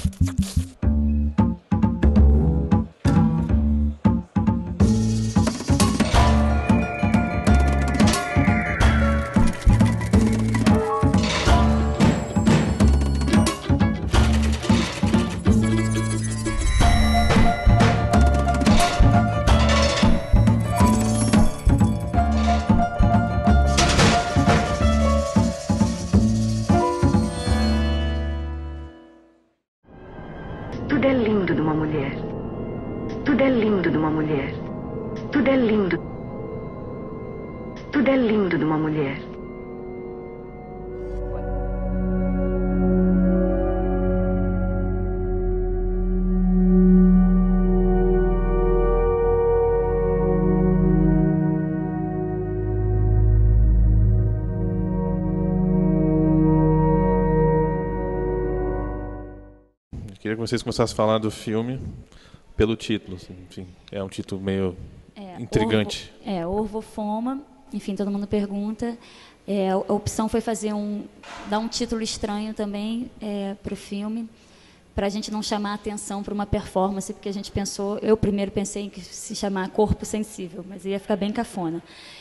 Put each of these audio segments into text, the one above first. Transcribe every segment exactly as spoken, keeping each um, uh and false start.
Tudo é lindo de uma mulher. Tudo é lindo de uma mulher. Tudo é lindo. Tudo é lindo de uma mulher. Queria que vocês começassem a falar do filme pelo título. Assim, enfim, é um título meio é, intrigante. Orvo, é, Orvo Foma. Enfim, todo mundo pergunta. É, a opção foi fazer um, dar um título estranho também é, para o filme, para a gente não chamar a atenção para uma performance, porque a gente pensou, eu primeiro pensei em se chamar Corpo Sensível, mas ia ficar bem cafona.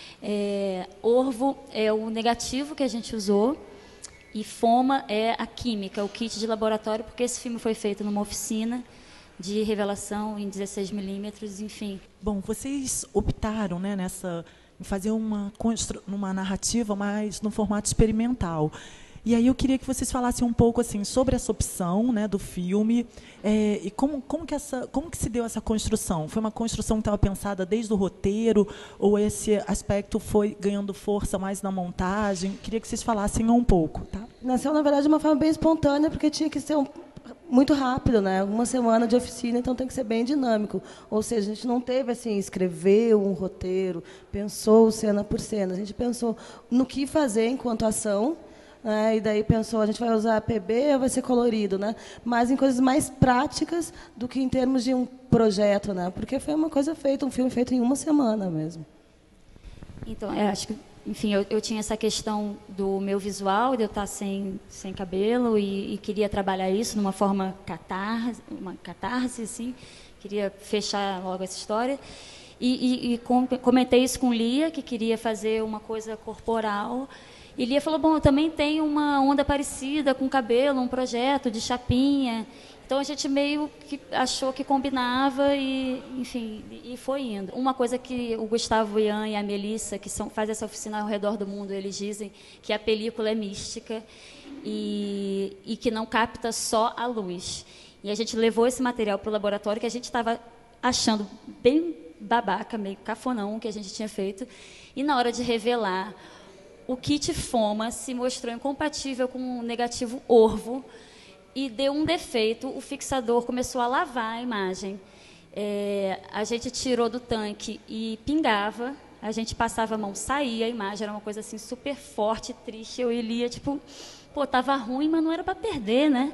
É, Orvo é o negativo que a gente usou. E Foma é a química, o kit de laboratório, porque esse filme foi feito numa oficina de revelação em dezesseis milímetros, enfim. Bom, vocês optaram, né, nessa, em fazer uma, uma narrativa mais no formato experimental. E aí eu queria que vocês falassem um pouco assim, sobre essa opção, né, do filme é, e como, como, que essa, como que se deu essa construção. Foi uma construção que estava pensada desde o roteiro ou esse aspecto foi ganhando força mais na montagem? Queria que vocês falassem um pouco. Tá? Nasceu, na verdade, de uma forma bem espontânea, porque tinha que ser um, muito rápido, né? Uma semana de oficina, então tem que ser bem dinâmico. Ou seja, a gente não teve assim, escreveu um roteiro, pensou cena por cena. A gente pensou no que fazer enquanto ação. É, e daí pensou, a gente vai usar P B ou vai ser colorido, né? Mas em coisas mais práticas do que em termos de um projeto, né? Porque foi uma coisa feita, um filme feito em uma semana mesmo. Então, eu acho que, enfim, eu, eu tinha essa questão do meu visual, de eu estar sem, sem cabelo, e, e queria trabalhar isso numa forma catarse, uma catarse, assim, queria fechar logo essa história. E, e, e com, comentei isso com Lia, que queria fazer uma coisa corporal. E Lia falou, bom, eu também tenho uma onda parecida com cabelo, um projeto de chapinha. Então, a gente meio que achou que combinava e, enfim, e foi indo. Uma coisa que o Gustavo Ian e a Melissa, que são, fazem essa oficina ao redor do mundo, eles dizem que a película é mística e, e que não capta só a luz. E a gente levou esse material para o laboratório, que a gente estava achando bem babaca, meio cafonão, que a gente tinha feito. E, na hora de revelar, o kit Foma se mostrou incompatível com o negativo Orvo e deu um defeito. O fixador começou a lavar a imagem. É, a gente tirou do tanque e pingava. A gente passava a mão, saía a imagem. Era uma coisa assim super forte, triste. Eu e Lia, tipo, pô, tava ruim, mas não era para perder, né?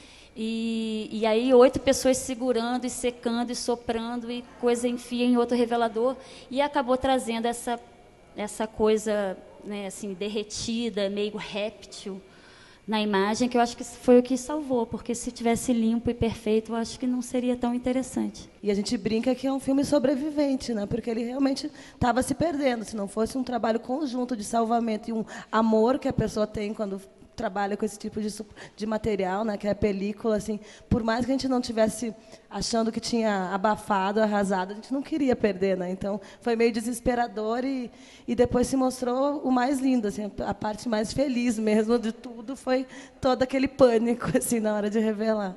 E, e aí oito pessoas segurando e secando e soprando e coisa enfia em outro revelador. E acabou trazendo essa, essa coisa... Né, assim, derretida, meio réptil na imagem, que eu acho que foi o que salvou, porque se tivesse limpo e perfeito, eu acho que não seria tão interessante. E a gente brinca que é um filme sobrevivente, né, porque ele realmente estava se perdendo. Se não fosse um trabalho conjunto de salvamento e um amor que a pessoa tem quando trabalha com esse tipo de, de material, né, que é a película, assim, por mais que a gente não tivesse achando que tinha abafado, arrasado, a gente não queria perder, né? Então foi meio desesperador e, e depois se mostrou o mais lindo, assim, a parte mais feliz mesmo de tudo foi todo aquele pânico assim na hora de revelar.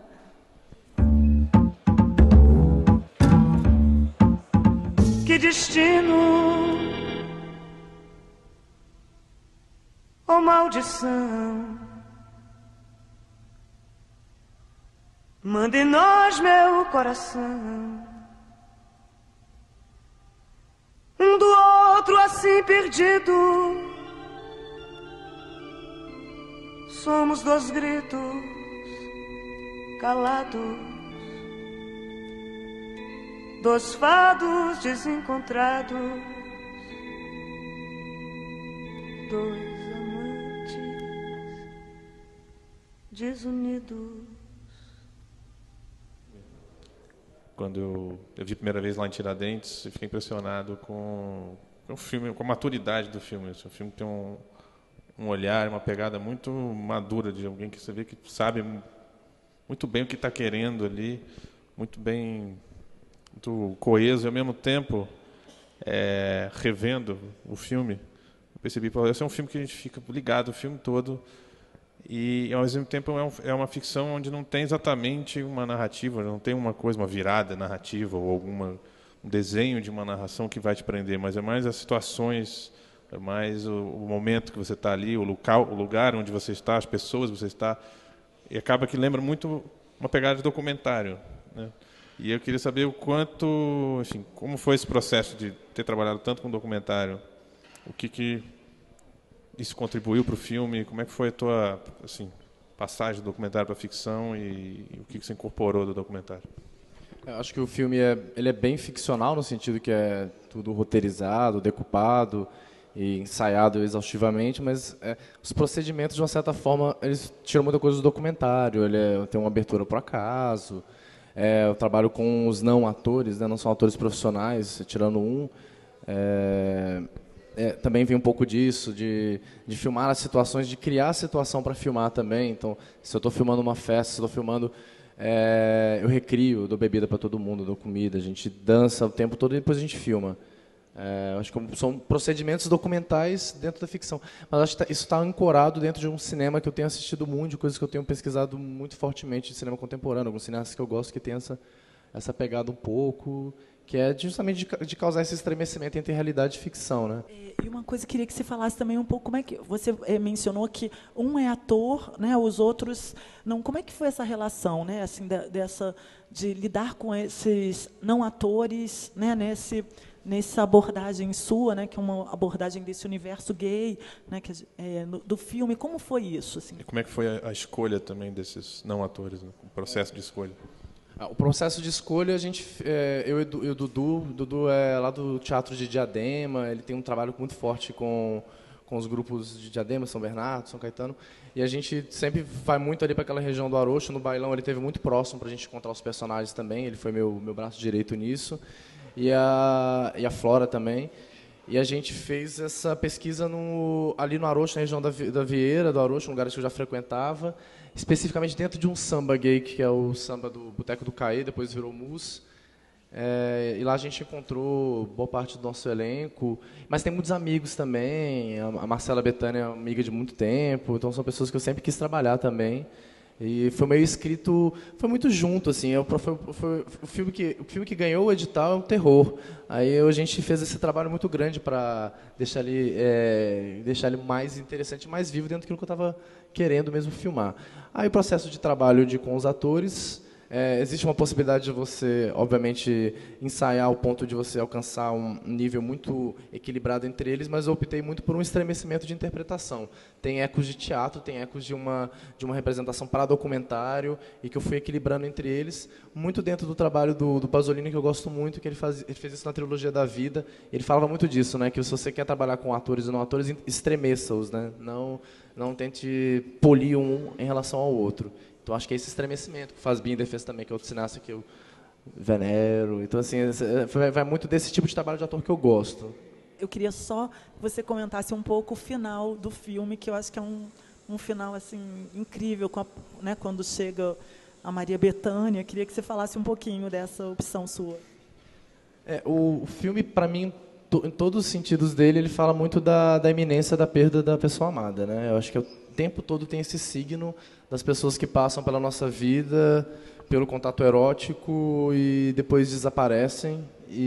Que destino, oh maldição, manda em nós meu coração, um do outro assim perdido. Somos dois gritos calados, dois fados desencontrados, dois desunidos. quando eu, eu vi a primeira vez lá em Tiradentes, eu fiquei impressionado com, com o filme, com a maturidade do filme. O filme tem um, um olhar, uma pegada muito madura de alguém que você vê que sabe muito bem o que está querendo ali, muito bem, muito coeso, e ao mesmo tempo, é, revendo o filme, eu percebi que esse é um filme que a gente fica ligado o filme todo, e ao mesmo tempo é, um, é uma ficção onde não tem exatamente uma narrativa, não tem uma coisa, uma virada narrativa ou alguma um desenho de uma narração que vai te prender, mas é mais as situações, é mais o, o momento que você está ali, o local, o lugar onde você está, as pessoas que você está, e acaba que lembra muito uma pegada de documentário, né? E eu queria saber o quanto, enfim, como foi esse processo de ter trabalhado tanto com documentário, o que que isso contribuiu para o filme, como é que foi a tua, assim, passagem do documentário para a ficção e, e o que que você incorporou do documentário? Eu acho que o filme é, ele é bem ficcional no sentido que é tudo roteirizado, decupado e ensaiado exaustivamente, mas é, os procedimentos, de uma certa forma, eles tiram muita coisa do documentário. Ele é, tem uma abertura por acaso, é, eu trabalho com os não atores, né, não são atores profissionais, tirando um. É, é, também vem um pouco disso, de, de filmar as situações, de criar a situação para filmar também. Então, se eu estou filmando uma festa, se eu estou filmando... É, eu recrio, eu dou bebida para todo mundo, dou comida, a gente dança o tempo todo e depois a gente filma. É, acho que são procedimentos documentais dentro da ficção. Mas acho que tá, isso está ancorado dentro de um cinema que eu tenho assistido muito, de coisas que eu tenho pesquisado muito fortemente de cinema contemporâneo, alguns cineastas que eu gosto que tem essa, essa pegada um pouco, que é justamente de, de causar esse estremecimento entre realidade e ficção, né? E uma coisa que eu queria que você falasse também um pouco, como é que você é, mencionou que um é ator, né, os outros não. Como é que foi essa relação, né, assim, da, dessa de lidar com esses não atores, né, nesse nessa abordagem sua, né, que é uma abordagem desse universo gay, né, que é, no, do filme. Como foi isso, assim? E como é que foi a, a escolha também desses não atores, né, o processo de escolha? O processo de escolha, a gente, é, eu e o Dudu, o Dudu é lá do Teatro de Diadema, ele tem um trabalho muito forte com, com os grupos de Diadema, São Bernardo, São Caetano, e a gente sempre vai muito ali para aquela região do Arocho. No bailão ele esteve muito próximo para a gente encontrar os personagens também, ele foi meu, meu braço direito nisso, e a, e a Flora também. E a gente fez essa pesquisa no, ali no Arocho, na região da, da Vieira, do Arocho, um lugar que eu já frequentava, especificamente dentro de um samba gay, que é o samba do Boteco do Caê, depois virou Mus. É, e lá a gente encontrou boa parte do nosso elenco, mas tem muitos amigos também. A Marcela Betânia é amiga de muito tempo, então são pessoas que eu sempre quis trabalhar também. E foi meio escrito, foi muito junto, assim. Eu, foi, foi, o, filme que, o filme que ganhou o edital é um terror. Aí a gente fez esse trabalho muito grande para deixar ele, é, deixar ele mais interessante, mais vivo dentro daquilo que eu estava querendo mesmo filmar. Aí o processo de trabalho de, com os atores, é, existe uma possibilidade de você, obviamente, ensaiar ao ponto de você alcançar um nível muito equilibrado entre eles, mas eu optei muito por um estremecimento de interpretação. Tem ecos de teatro, tem ecos de uma, de uma representação para documentário, e que eu fui equilibrando entre eles, muito dentro do trabalho do, do Pasolini, que eu gosto muito, que ele, faz, ele fez isso na trilogia da vida. Ele falava muito disso, né, que se você quer trabalhar com atores e não atores, estremeça-os, né, não, não tente polir um em relação ao outro. Então, acho que é esse estremecimento que faz Binder fez também, que é outro cineasta que eu venero. Então, assim, vai muito desse tipo de trabalho de ator que eu gosto. Eu queria só que você comentasse um pouco o final do filme, que eu acho que é um, um final assim incrível, com a, né, quando chega a Maria Bethânia. Queria que você falasse um pouquinho dessa opção sua. É, o, o filme, para mim, to, em todos os sentidos dele, ele fala muito da, da iminência da perda da pessoa amada, né? Eu acho que o tempo todo tem esse signo das pessoas que passam pela nossa vida, pelo contato erótico e depois desaparecem.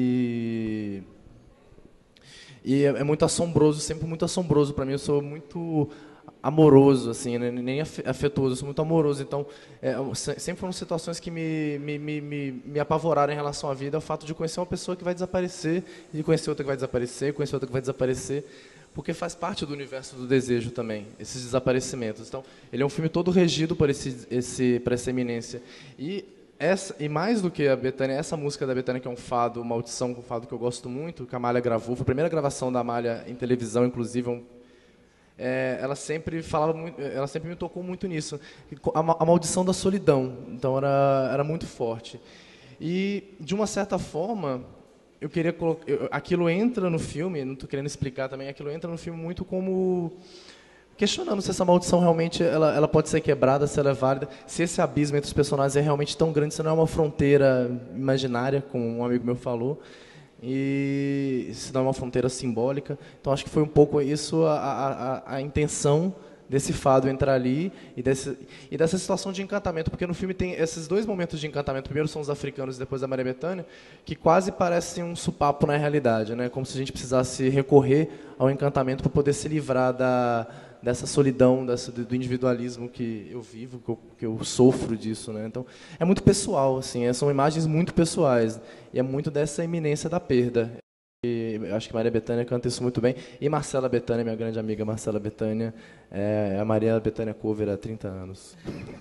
E, e é, é muito assombroso, sempre muito assombroso para mim. Eu sou muito amoroso, assim, né? Nem afetuoso, eu sou muito amoroso. Então, é, sempre foram situações que me, me, me, me, me apavoraram em relação à vida, o fato de conhecer uma pessoa que vai desaparecer, e conhecer outra que vai desaparecer, conhecer outra que vai desaparecer, porque faz parte do universo do desejo também, esses desaparecimentos. Então, ele é um filme todo regido por, esse, esse, por essa eminência. E, essa, e mais do que a Bethânia, essa música da Bethânia, que é um fado, uma audição, um fado que eu gosto muito, que a Amália gravou, foi a primeira gravação da Amália em televisão, inclusive, um, é, ela sempre falava muito, ela sempre me tocou muito nisso, a, a maldição da solidão. Então, era, era muito forte. E, de uma certa forma, eu queria colocar, eu, aquilo entra no filme, não estou querendo explicar também, aquilo entra no filme muito como questionando se essa maldição realmente ela, ela pode ser quebrada, se ela é válida, se esse abismo entre os personagens é realmente tão grande, se não é uma fronteira imaginária, como um amigo meu falou, e se não é uma fronteira simbólica. Então, acho que foi um pouco isso a, a, a intenção desse fado entrar ali e, desse, e dessa situação de encantamento, porque no filme tem esses dois momentos de encantamento, primeiro são os africanos e depois a Maria Bethânia, que quase parecem um supapo na realidade, né? Como se a gente precisasse recorrer ao encantamento para poder se livrar da, dessa solidão, dessa, do individualismo que eu vivo, que eu, que eu sofro disso, né? Então, é muito pessoal, assim, são imagens muito pessoais, e é muito dessa iminência da perda. E eu acho que Maria Bethânia canta isso muito bem. E Marcela Bethânia, minha grande amiga Marcela Bethânia, é a Maria Bethânia cover há trinta anos.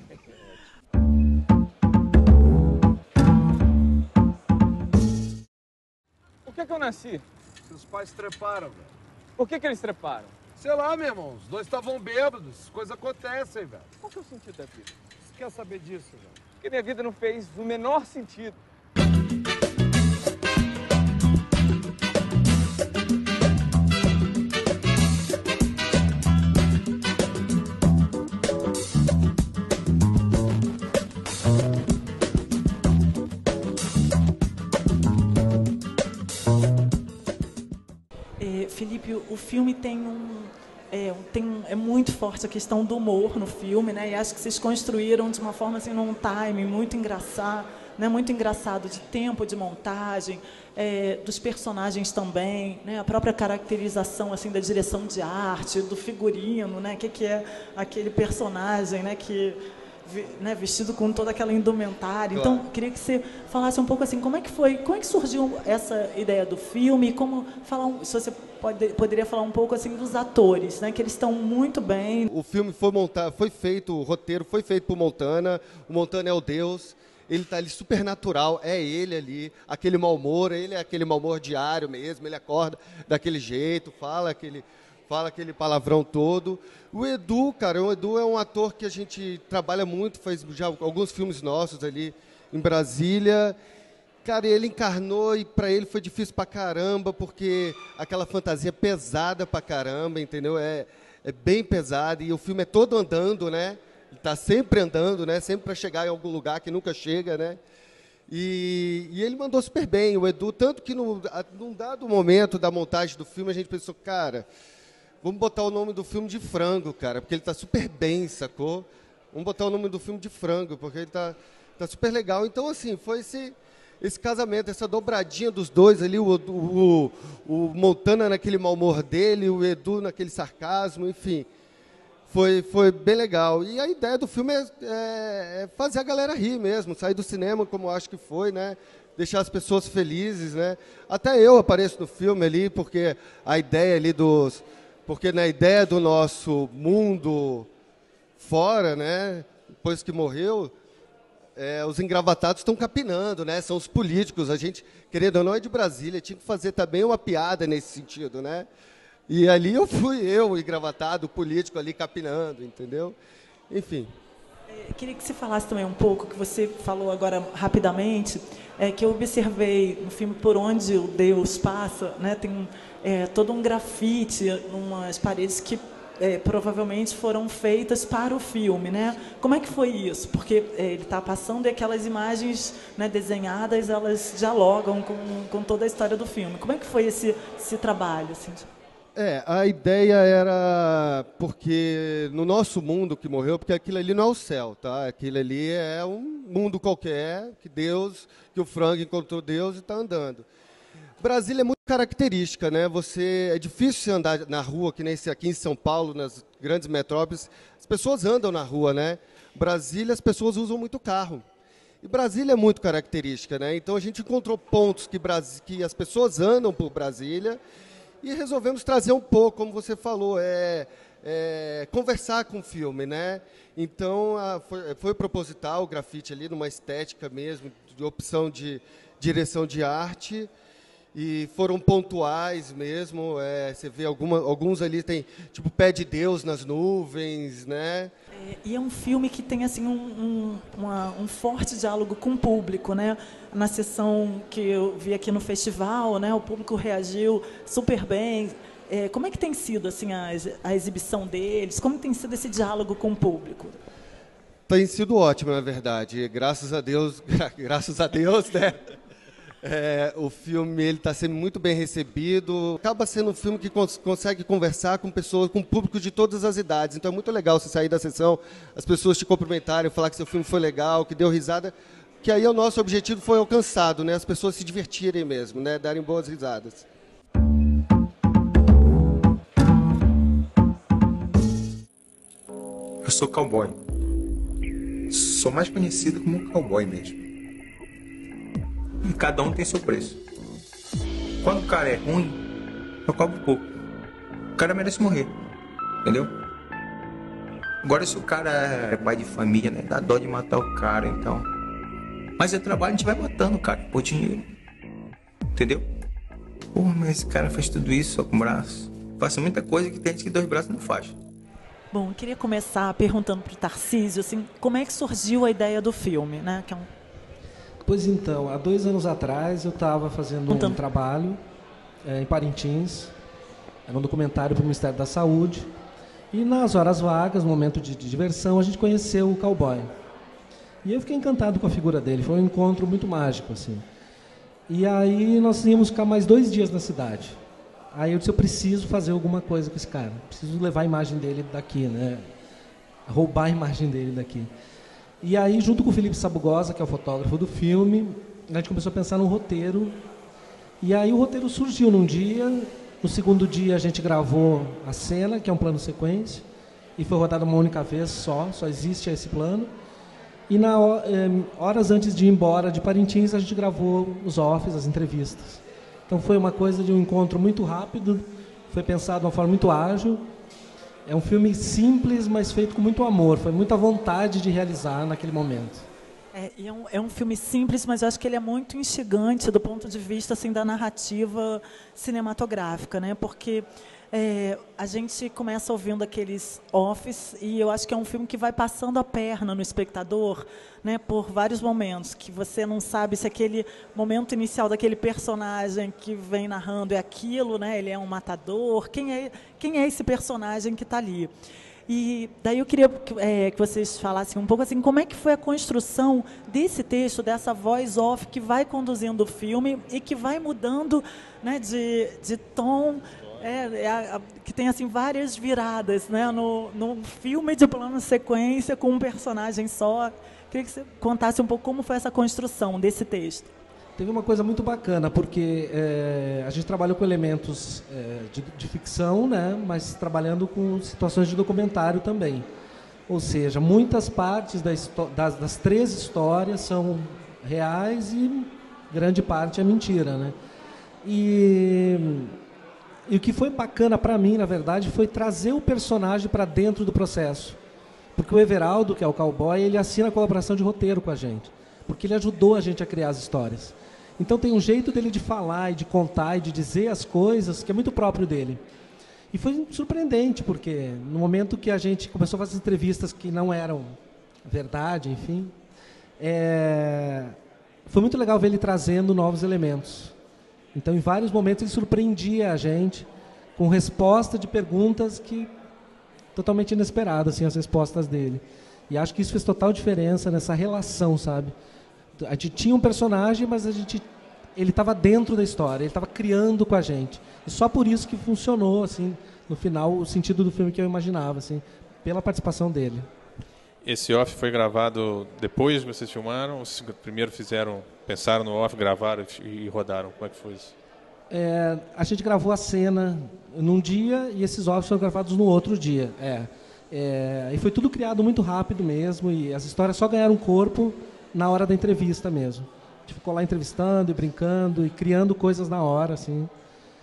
Por que que eu nasci? Seus pais treparam, velho. Por que que eles treparam? Sei lá, meu irmão, os dois estavam bêbados, coisas acontecem, velho. Qual que é o sentido da vida? Você quer saber disso, velho? Porque minha vida não fez o menor sentido. Felipe, o filme tem um, é, tem um, é muito forte a questão do humor no filme, né? E acho que vocês construíram de uma forma assim, num timing muito engraçado, né? Muito engraçado de tempo de montagem, é, dos personagens também, né? A própria caracterização assim da direção de arte, do figurino, né? Que que é aquele personagem, né? Que Né, vestido com toda aquela indumentária. Claro. Então, queria que você falasse um pouco assim, como é que foi, como é que surgiu essa ideia do filme, como falar, um, se você pode, poderia falar um pouco assim dos atores, né, que eles estão muito bem. O filme foi montado, foi feito, o roteiro foi feito por Montana. O Montana é o Deus. Ele está ali super natural, é ele ali, aquele mau humor, ele é aquele mau humor diário mesmo, ele acorda daquele jeito, fala aquele fala aquele palavrão todo. O Edu, cara, o Edu é um ator que a gente trabalha muito, faz já alguns filmes nossos ali em Brasília. Cara, ele encarnou e para ele foi difícil pra caramba, porque aquela fantasia pesada pra caramba, entendeu? É, é bem pesada e o filme é todo andando, né? Ele tá sempre andando, né? Sempre para chegar em algum lugar que nunca chega, né? E, e ele mandou super bem, o Edu, tanto que no, num dado momento da montagem do filme a gente pensou, cara, vamos botar o nome do filme de Frango, cara, porque ele tá super bem, sacou? Vamos botar o nome do filme de Frango, porque ele tá, tá super legal. Então, assim, foi esse, esse casamento, essa dobradinha dos dois ali, o, o, o Montana naquele mau humor dele, o Edu naquele sarcasmo, enfim. Foi, foi bem legal. E a ideia do filme é, é, é fazer a galera rir mesmo, sair do cinema como eu acho que foi, né? Deixar as pessoas felizes, né? Até eu apareço no filme ali, porque a ideia ali dos... Porque na ideia do nosso mundo fora, né, depois que morreu, é, os engravatados estão capinando, né, são os políticos. A gente, querendo ou não, é de Brasília, tinha que fazer também uma piada nesse sentido, né? E ali eu fui eu, engravatado, político ali capinando, entendeu? Enfim. Eu queria que você falasse também um pouco, que você falou agora rapidamente, é, que eu observei no filme Por Onde o Deus Passa, né, tem um, é, todo um grafite, umas paredes que é, provavelmente foram feitas para o filme, né? Como é que foi isso? Porque é, ele está passando e aquelas imagens, né, desenhadas, elas dialogam com, com toda a história do filme. Como é que foi esse, esse trabalho, assim? É, a ideia era, porque no nosso mundo que morreu, porque aquilo ali não é o céu, tá? Aquilo ali é um mundo qualquer, que Deus, que o Frango encontrou Deus e está andando. Brasília é muito característica, né? Você, é difícil você andar na rua, que nem esse aqui em São Paulo, nas grandes metrópoles, as pessoas andam na rua, né? Brasília, as pessoas usam muito carro. E Brasília é muito característica, né? Então a gente encontrou pontos que, Bras... que as pessoas andam por Brasília, e resolvemos trazer um pouco, como você falou, é, é, conversar com o filme, né? Então, a, foi, foi proposital o grafite ali, numa estética mesmo, de opção de direção de arte. e foram pontuais mesmo. É, você vê alguma, alguns ali tem tipo Pé de Deus nas nuvens, né? É, e é um filme que tem assim um, um, uma, um forte diálogo com o público, né? Na sessão que eu vi aqui no festival, né? O público reagiu super bem. É, como é que tem sido assim a, a exibição deles? Como tem sido esse diálogo com o público? Tem sido ótimo, na verdade. Graças a Deus, graças a Deus, né? É, o filme ele está sendo muito bem recebido. Acaba sendo um filme que cons consegue conversar com pessoas, com público de todas as idades. Então é muito legal você sair da sessão, as pessoas te cumprimentarem, falar que seu filme foi legal, que deu risada. Que aí o nosso objetivo foi alcançado, né? As pessoas se divertirem mesmo, né? Darem boas risadas. Eu sou cowboy. Sou mais conhecido como cowboy mesmo. E cada um tem seu preço. Quando o cara é ruim, eu cobro pouco. O cara merece morrer. Entendeu? Agora se o cara é pai de família, né? Dá dó de matar o cara, então. Mas é trabalho, a gente vai matando o cara por dinheiro. Entendeu? Pô, mas esse cara faz tudo isso só com o braço. Faça muita coisa que tem gente que dois braços não faz. Bom, eu queria começar perguntando para o Tarcísio, assim, como é que surgiu a ideia do filme, né? Que é um... Pois então, há dois anos atrás eu estava fazendo um trabalho é, em Parintins, era um documentário para o Ministério da Saúde, e nas horas vagas, no momento de, de diversão, a gente conheceu o cowboy. E eu fiquei encantado com a figura dele, foi um encontro muito mágico, assim. E aí nós íamos ficar mais dois dias na cidade. Aí eu disse, eu preciso fazer alguma coisa com esse cara, preciso levar a imagem dele daqui, né? Roubar a imagem dele daqui. E aí, junto com o Felipe Sabugosa, que é o fotógrafo do filme, a gente começou a pensar no roteiro. E aí o roteiro surgiu num dia, no segundo dia a gente gravou a cena, que é um plano sequência, e foi rodado uma única vez só, só existe esse plano. E na, eh, horas antes de ir embora de Parintins, a gente gravou os offs, as entrevistas. Então foi uma coisa de um encontro muito rápido, foi pensado de uma forma muito ágil. É um filme simples, mas feito com muito amor. Foi muita vontade de realizar naquele momento. É, e é, um, é um filme simples, mas eu acho que ele é muito instigante do ponto de vista assim, da narrativa cinematográfica, né? Porque é, a gente começa ouvindo aqueles offs e eu acho que é um filme que vai passando a perna no espectador, né, por vários momentos, que você não sabe se aquele momento inicial daquele personagem que vem narrando é aquilo, né, ele é um matador, quem é, quem é esse personagem que está ali. E daí eu queria é, que vocês falassem um pouco assim, como é que foi a construção desse texto, dessa voz off que vai conduzindo o filme e que vai mudando, né, de, de tom, é, é a, que tem assim várias viradas, né, no, no filme de plano sequência com um personagem só. Queria que você contasse um pouco como foi essa construção desse texto. Teve uma coisa muito bacana, porque é, a gente trabalhou com elementos é, de, de ficção, né, mas trabalhando com situações de documentário também. Ou seja, muitas partes da, das, das três histórias são reais e grande parte é mentira, né? E, e o que foi bacana para mim, na verdade, foi trazer o personagem para dentro do processo. Porque o Everaldo, que é o cowboy, ele assina a colaboração de roteiro com a gente. Porque ele ajudou a gente a criar as histórias. Então tem um jeito dele de falar e de contar e de dizer as coisas que é muito próprio dele. E foi surpreendente, porque no momento que a gente começou a fazer entrevistas que não eram verdade, enfim, é... foi muito legal ver ele trazendo novos elementos. Então, em vários momentos, ele surpreendia a gente com resposta de perguntas que totalmente inesperadas, assim, as respostas dele. E acho que isso fez total diferença nessa relação, sabe? A gente tinha um personagem, mas a gente, ele estava dentro da história, ele estava criando com a gente. E só por isso que funcionou, assim, no final, o sentido do filme que eu imaginava, assim, pela participação dele. Esse off foi gravado depois que vocês filmaram? Ou primeiro fizeram, pensaram no off, gravaram e rodaram? Como é que foi isso? É, a gente gravou a cena num dia e esses offs foram gravados no outro dia. É. É, e foi tudo criado muito rápido mesmo, e as histórias só ganharam corpo na hora da entrevista mesmo. A gente ficou lá entrevistando e brincando e criando coisas na hora, assim.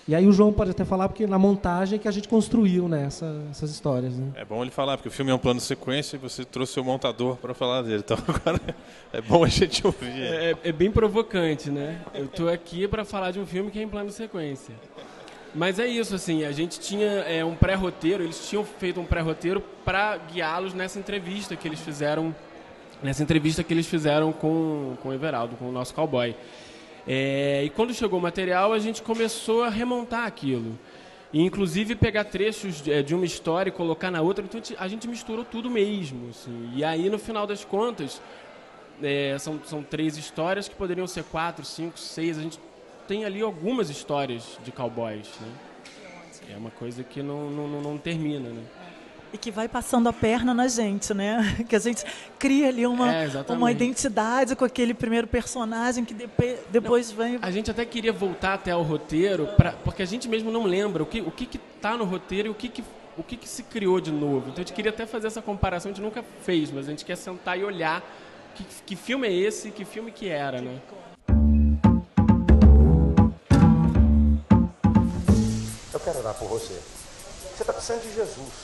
E aí o João pode até falar, porque na montagem é que a gente construiu, né, essa, essas histórias. Né? É bom ele falar, porque o filme é um plano de sequência e você trouxe o montador para falar dele. Então agora é bom a gente ouvir. É, é bem provocante, né? Eu estou aqui para falar de um filme que é em plano de sequência. Mas é isso, assim, a gente tinha é, um pré-roteiro, eles tinham feito um pré-roteiro para guiá-los nessa entrevista que eles fizeram, nessa entrevista que eles fizeram com, com o Everaldo, com o nosso cowboy. É, e quando chegou o material, a gente começou a remontar aquilo. E, inclusive, pegar trechos de, de uma história e colocar na outra. Então, a gente misturou tudo mesmo. Assim. E aí, no final das contas, é, são, são três histórias que poderiam ser quatro, cinco, seis. A gente tem ali algumas histórias de cowboys. Né? É uma coisa que não, não, não termina, né? E que vai passando a perna na gente, né? Que a gente cria ali uma, é, uma identidade com aquele primeiro personagem que depois, depois não, vem... A gente até queria voltar até o roteiro, pra, porque a gente mesmo não lembra o que o que está no roteiro e o que, que, o que, que se criou de novo. Então a gente queria até fazer essa comparação, a gente nunca fez, mas a gente quer sentar e olhar que, que filme é esse, que filme que era, né? Eu quero orar por você. Você está precisando de Jesus.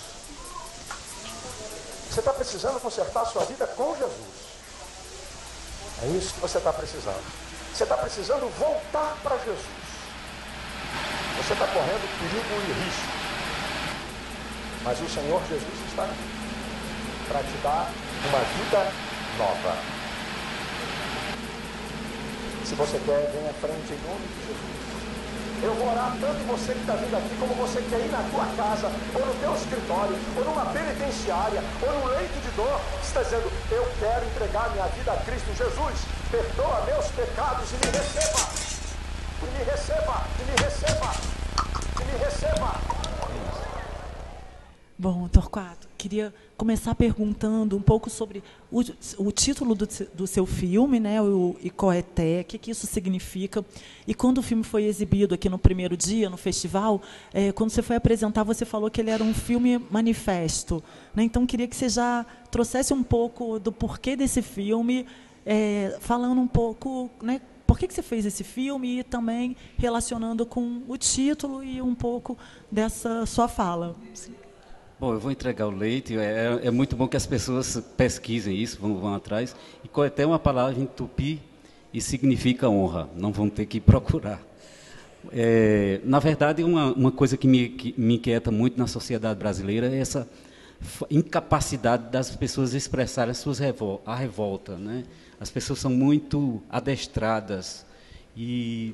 Você está precisando consertar a sua vida com Jesus. É isso que você está precisando. Você está precisando voltar para Jesus. Você está correndo perigo e risco. Mas o Senhor Jesus está aqui para te dar uma vida nova. Se você quer, venha à frente em nome de Jesus. Eu vou orar tanto você que está vindo aqui, como você quer ir na tua casa, ou no teu escritório, ou numa penitenciária, ou num leito de dor. Você está dizendo, eu quero entregar minha vida a Cristo Jesus. Perdoa meus pecados e me receba. E me receba, e me receba, e me receba. Bom, Torquato, queria começar perguntando um pouco sobre o, o título do, do seu filme, né, o Icoeté, o que, que isso significa. E quando o filme foi exibido aqui no primeiro dia, no festival, é, quando você foi apresentar, você falou que ele era um filme manifesto. Né? Então, queria que você já trouxesse um pouco do porquê desse filme, é, falando um pouco... Né, por que, que você fez esse filme e também relacionando com o título e um pouco dessa sua fala. Bom, eu vou entregar o leite. É, é muito bom que as pessoas pesquisem isso, vão, vão atrás. E Coeté é uma palavra em tupi e significa honra. Não vão ter que procurar. É, na verdade, uma, uma coisa que me, que me inquieta muito na sociedade brasileira é essa incapacidade das pessoas expressarem as suas revol a revolta, né? As pessoas são muito adestradas e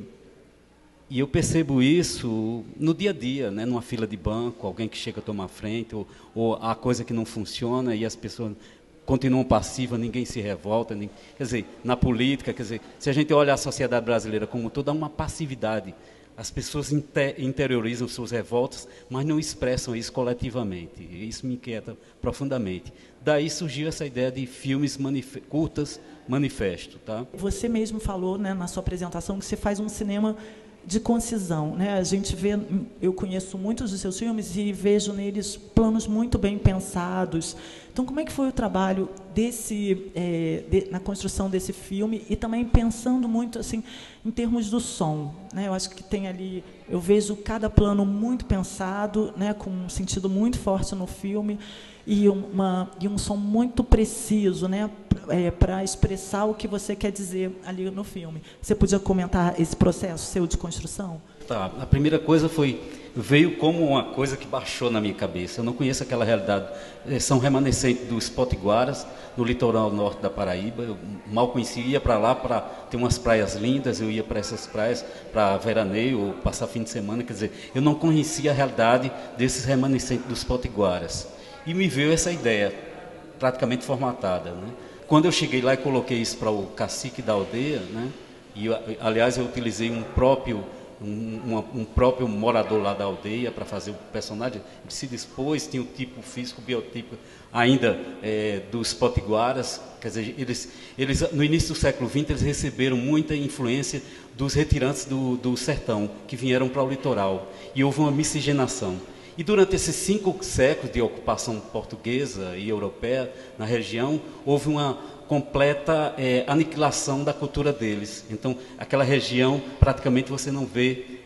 E eu percebo isso no dia a dia, né? Numa fila de banco, alguém que chega a tomar frente, ou, ou a coisa que não funciona e as pessoas continuam passivas, ninguém se revolta. Nem, quer dizer, na política, quer dizer, se a gente olha a sociedade brasileira como toda, há uma passividade. As pessoas inter, interiorizam suas revoltas, mas não expressam isso coletivamente. E isso me inquieta profundamente. Daí surgiu essa ideia de filmes manif curtas, manifesto. Tá? Você mesmo falou, né, na sua apresentação, que você faz um cinema de concisão, né? A gente vê, eu conheço muitos dos seus filmes e vejo neles planos muito bem pensados. Então, como é que foi o trabalho desse, é, de, na construção desse filme e também pensando muito assim em termos do som, né? Eu acho que tem ali, eu vejo cada plano muito pensado, né? Com um sentido muito forte no filme e uma e um som muito preciso, né? É, para expressar o que você quer dizer ali no filme. Você podia comentar esse processo seu de construção? Tá. A primeira coisa foi, veio como uma coisa que baixou na minha cabeça. Eu não conheço aquela realidade. São remanescentes dos potiguaras, no litoral norte da Paraíba. Eu mal conhecia, ia para lá para ter umas praias lindas, eu ia para essas praias para veraneio ou passar fim de semana. Quer dizer, eu não conhecia a realidade desses remanescentes dos potiguaras. E me veio essa ideia, praticamente formatada, né? Quando eu cheguei lá e coloquei isso para o cacique da aldeia, né? E aliás eu utilizei um próprio um, uma, um próprio morador lá da aldeia para fazer o personagem. Ele se dispôs, tinha o tipo físico, biotipo ainda é, dos potiguaras. Quer dizer, eles, eles no início do século vinte eles receberam muita influência dos retirantes do, do sertão que vieram para o litoral e houve uma miscigenação. E durante esses cinco séculos de ocupação portuguesa e europeia na região, houve uma completa é, aniquilação da cultura deles. Então, aquela região, praticamente você não vê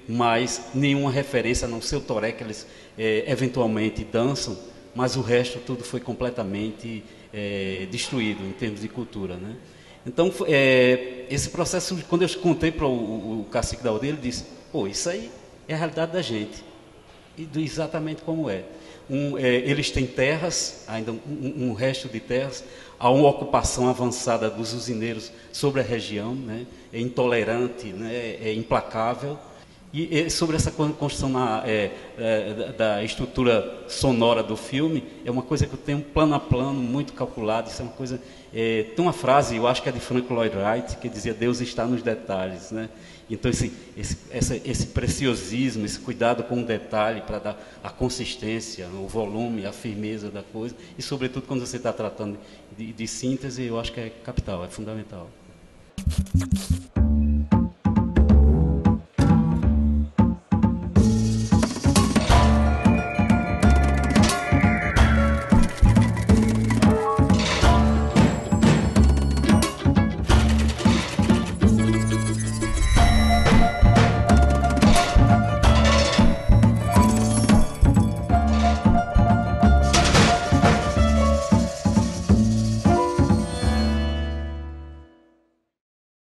mas nenhuma referência, a não ser o toré que eles é, eventualmente dançam, mas o resto tudo foi completamente é, destruído em termos de cultura, né? Então, é, esse processo, quando eu contei para o, o cacique da aldeia, ele disse, pô, isso aí é a realidade da gente, e do, exatamente como é. Um, é, eles têm terras, ainda um, um resto de terras, há uma ocupação avançada dos usineiros sobre a região, né? É intolerante, né? É implacável. E, e sobre essa construção na, é, é, da estrutura sonora do filme, é uma coisa que eu tenho plano a plano, muito calculado. Isso é uma coisa... É, tem uma frase, eu acho que é de Frank Lloyd Wright, que dizia, Deus está nos detalhes, né? Então, esse, esse, essa, esse preciosismo, esse cuidado com o detalhe para dar a consistência, o volume, a firmeza da coisa, e, sobretudo, quando você está tratando de, de síntese, eu acho que é capital, é fundamental.